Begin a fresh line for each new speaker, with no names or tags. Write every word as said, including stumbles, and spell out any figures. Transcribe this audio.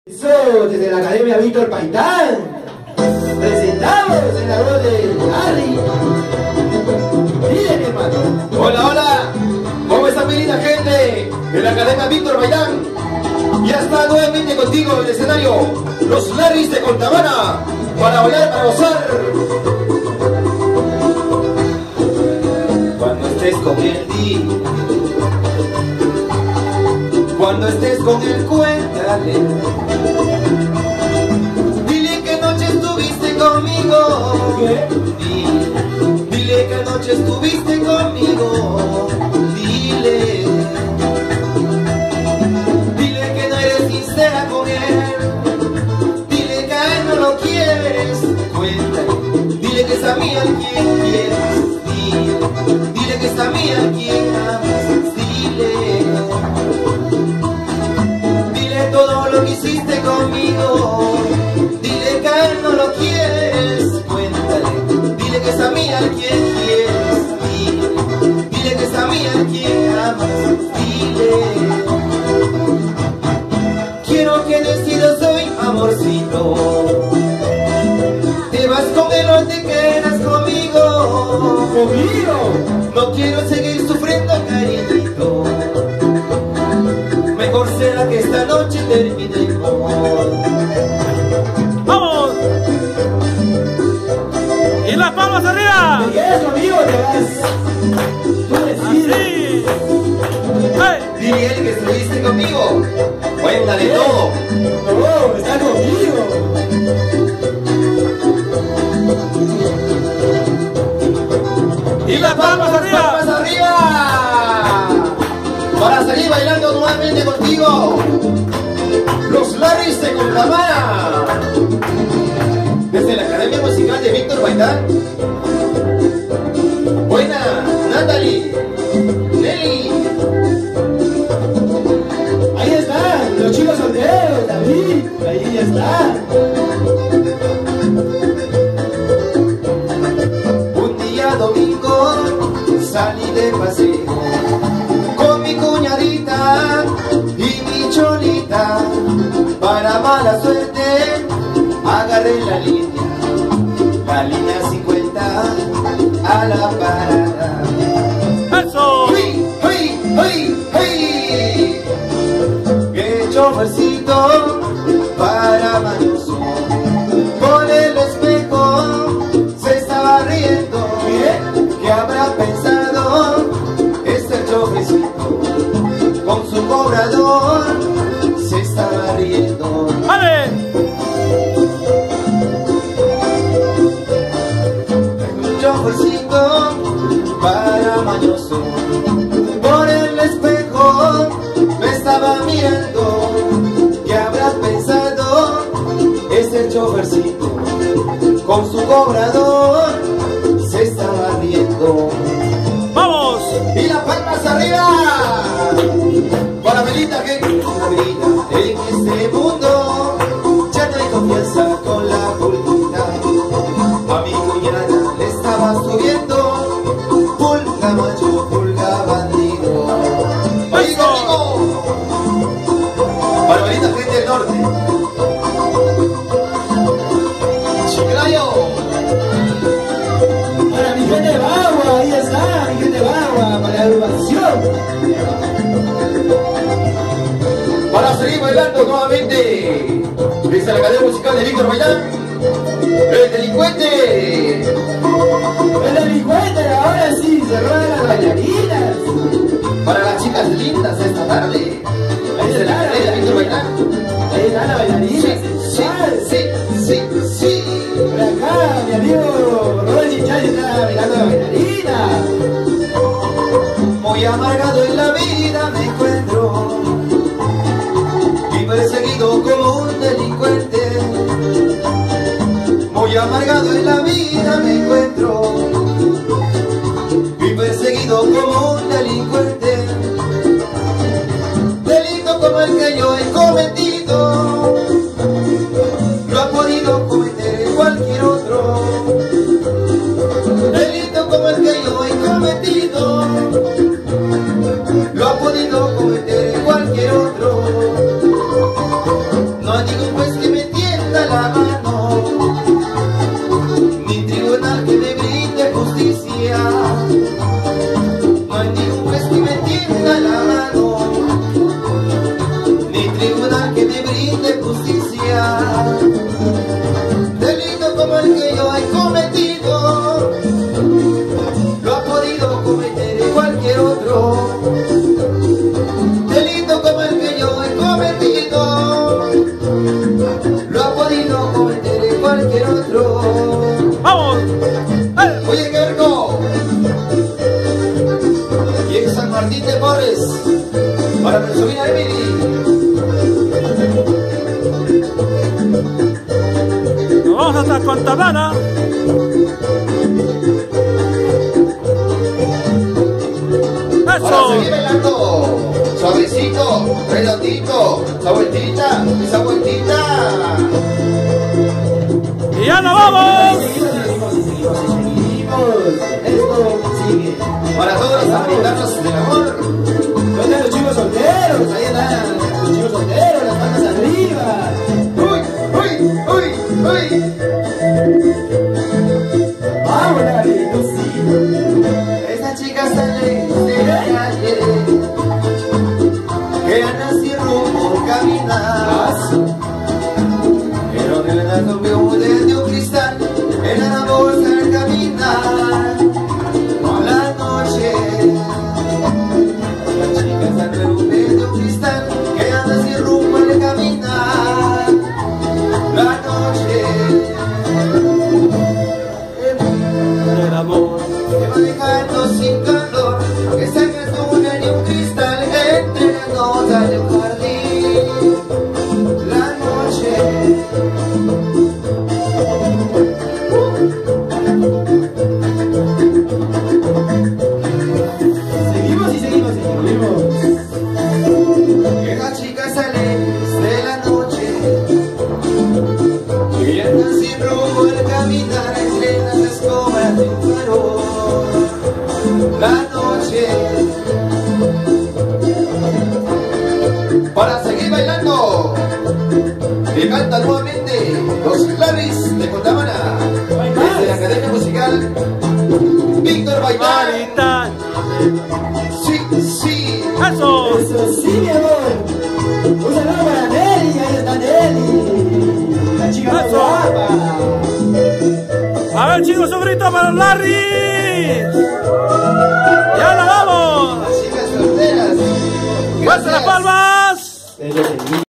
Eso, desde la Academia Víctor Paitán, presentamos en la voz de Harry. Dile, mi hermano.
Hola, hola, ¿cómo está mi linda gente de la Academia Víctor Paitán? Ya está nuevamente contigo en el escenario los Larrys de Contamana para bailar, para gozar. Cuando estés con el día, cuando estés con él, cuéntale. Dile que anoche estuviste conmigo.
¿Qué?
Dile, dile que anoche estuviste conmigo. Dile, dile que no eres sincera con él. Dile que a él no lo quieres. Cuéntale. Dile que es a mí a quien quieres. Dile, dile que es a mí a quien amas. Dile todo lo que hiciste conmigo. Dile que a él no lo quieres. Cuéntale. Dile que es a mí a quien quieres. Dile, dile que es a mí a quien amas. Dile, quiero que decidas hoy, amorcito. ¿Te vas con él o te quedas conmigo?
¿Conmigo?
No quiero seguir sufriendo, cariñito. Mejor será que esta noche terminemos.
¡Vamos! ¡Y las palmas arriba!
¿Te quedas conmigo o te vas? Tú decides.
¡Así! ¡Hey!
Dile a él que estuviste conmigo. Cuéntale todo.
No, está conmigo.
¡Y las palmas arriba!
¡Palmas arriba! Para seguir bailando nuevamente contigo, los Larrys de Contamana, desde la Academia Musical de Víctor Paitán. Buena, Natalie, Nelly.
Ahí están, los chicos solteros, David. Ahí ya está.
Un día domingo salí de paseo con mi cuñadita y mi cholita. Para mala suerte agarré la línea, la línea cincuenta a la parada.
¡Eso!
¡Hey, hey, hey, hey! ¡Qué chofercito para mañoso! Por el espejo se estaba riendo. ¿Qué habrá pensado este chofercito? Con su cobrador se estaba riendo.
¡Vale!
Un chofercito para mañoso. Por el espejo me estaba mirando. ¿Qué habrá pensado ese chofercito? Con su cobrador se estaba riendo.
¡Vamos!
¡Y las palmas arriba! Para Melita, que Melita, en este mundo ya no hay confianza con la pulguita. A mi cuñada le estaba subiendo pulga macho, pulga bandido. ¡Oye, conmigo! Para Melita, gente del norte. Chiclayo.
Para mi gente de Bagua, ahí está, mi gente de Bagua, para la agrupación.
Para seguir bailando nuevamente desde la Academia Musical de Víctor Paitán, el delincuente.
El delincuente, ahora sí, se roban las bailarinas.
Para las chicas lindas esta tarde, desde la Academia Víctor Paitán.
Ahí está la bailarina.
Sí, sí, sí, sí, sí.
Por acá, mi amigo Ronnie Chay está bailando la bailarina.
Muy amargado en la vida me encuentro y perseguido como un delincuente. Muy amargado en la vida me encuentro y perseguido como un delincuente. Delito como el que yo he cometido ningún juez que me tienda la mano, ni tribunal que me brinde justicia. No hay ningún juez que me tienda la mano, ni tribunal que me brinde justicia. Delito como el que yo he cometido, lo ha podido cometer cualquier otro. Delito como el que yo he cometido, lo ha podido cometer cualquier otro.
¡Vamos! ¡Eh!
Oye, Gergo, y en San Martín de Porres, para mi sobrina Emily.
Nos vamos hasta Contamana.
Para
¡Eso!
seguir bailando, suavecito, redondito, esa vueltita, esa vueltita.
¡Y ya nos vamos!
Seguimos, seguimos, seguimos, seguimos. Esto sigue.
Para todos los americanos del amor.
¿Dónde están los chicos solteros? Ahí están los chicos solteros, las manos arriba.
Uy, uy, uy, uy.
Vamos, David, sí.
Esa chica sale de la calle, que anda sin rumbo caminar, pero de verdad no veo desde un cristal en la bolsa al caminar. Por la noche, la chica sale desde un cristal que anda sin rumbo al caminar. La noche
El amor.
te va dejando sin calor, que se me túnel y un cristal entre las notas de un jardín. La noche
Seguimos y seguimos y seguimos.
que la chica sale de la noche y anda sin rumbo al caminar entre las escobas de un farol. La noche para seguir bailando que canta nuevamente los Larrys de Contamana desde la Academia Musical Víctor Baitán.
Marita.
Sí, sí.
¡Eso!
Eso sí, mi amor. Un saludo para Nelly, ahí está Nelly. La chica más
Eso.
guapa.
A ver, chicos, un grito para Larry. ¡Ya la vamos!
Las chicas solteras.
¡Fuerza la
Gracias.
palma!